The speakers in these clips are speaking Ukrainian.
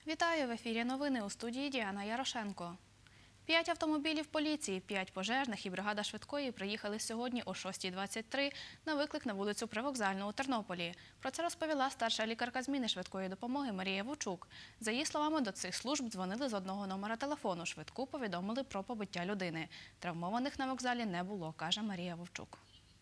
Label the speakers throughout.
Speaker 1: Вітаю! В ефірі новини, у студії Діана Ярошенко. 5 автомобілів поліції, 5 пожежних і бригада швидкої приїхали сьогодні о 6:23 на виклик на вулицю Привокзальну у Тернополі. Про це розповіла старша лікарка зміни швидкої допомоги Марія Вовчук. За її словами, до цих служб дзвонили з одного номера телефону. Швидку повідомили про побиття людини. Травмованих на вокзалі не було, каже Марія Вовчук.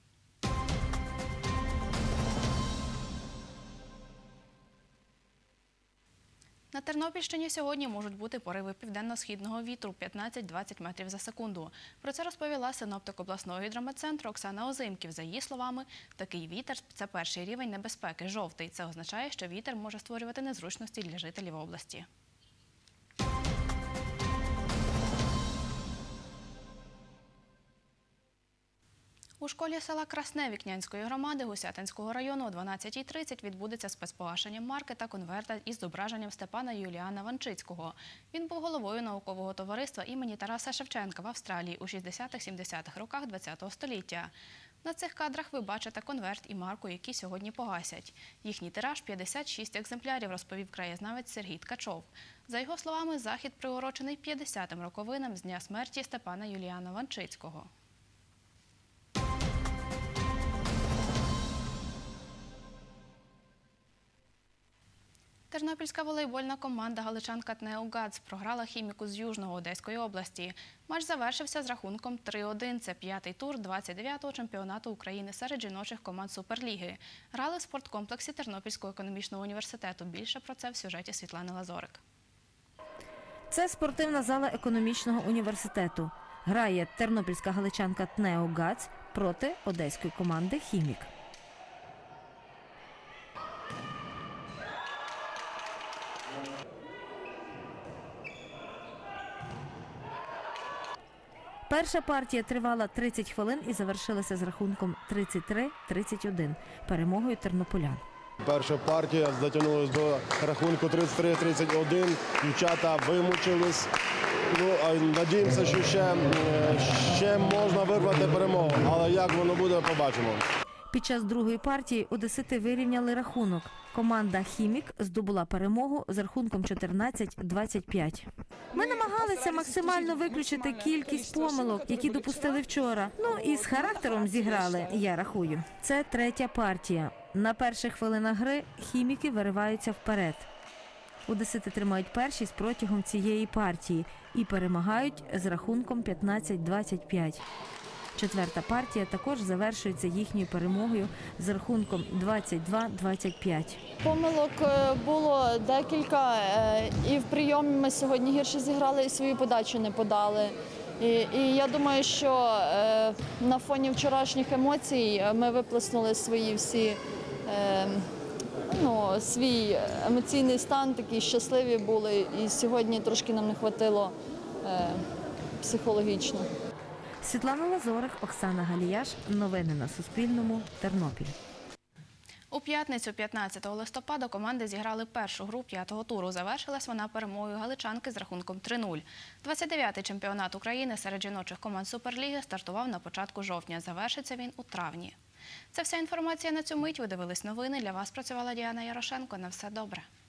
Speaker 1: На Тернопільщині сьогодні можуть бути пориви південно-східного вітру 15-20 метрів за секунду. Про це розповіла синоптик обласного гідрометцентру Оксана Озимків. За її словами, такий вітер – це перший рівень небезпеки – жовтий. Це означає, що вітер може створювати незручності для жителів області. У школі села Красне Вікнянської громади Гусятинського району о 12:30 відбудеться спецпогашення марки та конверта із зображенням Степана Юліана Ванчицького. Він був головою наукового товариства імені Тараса Шевченка в Австралії у 60-70-х роках ХХ століття. На цих кадрах ви бачите конверт і марку, які сьогодні погасять. Їхній тираж – 56 екземплярів, розповів краєзнавець Сергій Ткачов. За його словами, захід приурочений 50-м роковинам з дня смерті Степана Юліана Ванчицького. Тернопільська волейбольна команда галичанка ТНЕУ ГАЦ програла «Хіміку» з Южного Одеської області. Матч завершився з рахунком 3-1. Це 5-й тур 29-го чемпіонату України серед жіночих команд Суперліги. Грали в спорткомплексі Тернопільського економічного університету. Більше про це в сюжеті Світлани Лазорик.
Speaker 2: Це спортивна зала економічного університету. Грає тернопільська галичанка ТНЕУ ГАЦ проти одеської команди «Хімік». Перша партія тривала 30 хвилин і завершилася з рахунком 33-31 перемогою тернополян.
Speaker 3: Перша партія затягнулася до рахунку 33-31. Дівчата вимучились. Надіємося, що ще можна вирвати перемогу, але як воно буде, побачимо.
Speaker 2: Під час другої партії одесити вирівняли рахунок. Команда «Хімік» здобула перемогу з рахунком 14-25. Ми намагалися максимально виключити кількість помилок, які допустили вчора. І з характером зіграли, я рахую. Це третя партія. На перших хвилинах гри «Хіміки» вириваються вперед. Одесити тримають першість протягом цієї партії і перемагають з рахунком 15-25. Четверта партія також завершується їхньою перемогою з рахунком 22-25.
Speaker 4: Помилок було декілька, і в прийомі ми сьогодні гірше зіграли, і свою подачу не подали. І я думаю, що на фоні вчорашніх емоцій ми виплеснули свій емоційний стан, такі щасливі були, і сьогодні трошки нам не хватило психологічно.
Speaker 2: Світлана Лазорик, Оксана Галіяш. Новини на Суспільному. Тернопіль.
Speaker 1: У п'ятницю, 15 листопада, команди зіграли першу гру 5-го туру. Завершилась вона перемогою галичанки з рахунком 3-0. 29-й чемпіонат України серед жіночих команд Суперліги стартував на початку жовтня. Завершиться він у травні. Це вся інформація на цю мить. Ви дивились новини. Для вас працювала Діана Ярошенко. На все добре.